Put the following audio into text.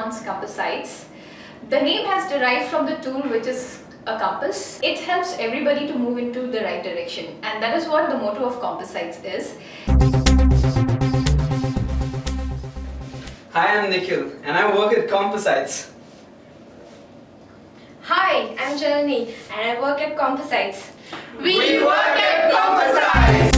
Pronounce Compassites. The name has derived from the tool which is a compass. It helps everybody to move into the right direction, and that is what the motto of Compassites is. Hi, I'm Nikhil and I work at Compassites. Hi, I'm Janani and I work at Compassites. We work at Compassites!